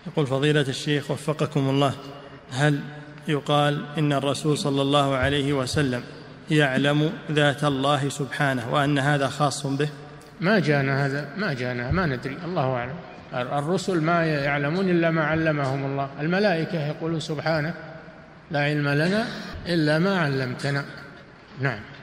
يقول فضيلة الشيخ وفقكم الله، هل يقال إن الرسول صلى الله عليه وسلم يعلم ذات الله سبحانه وأن هذا خاص به؟ ما جاءنا هذا، ما ندري، الله أعلم. الرسل ما يعلمون إلا ما علمهم الله. الملائكة يقولون سبحانك لا علم لنا إلا ما علمتنا. نعم.